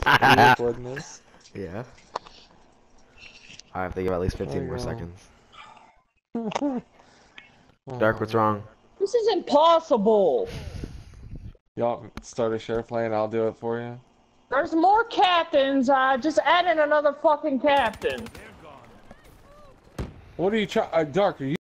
Are you recording this? Yeah. I have to give at least 15 more seconds. Dark, what's wrong? This is impossible. Y'all start a share play and I'll do it for you. There's more captains. Just add in another fucking captain. What are you trying? Dark, are you